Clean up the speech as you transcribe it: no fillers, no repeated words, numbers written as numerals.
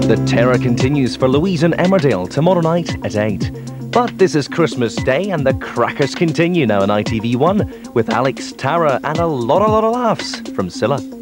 The terror continues for Louise and Emmerdale tomorrow night at 8. But this is Christmas Day and the crackers continue now on ITV1 with Alex, Tara and a lot of laughs from Scylla.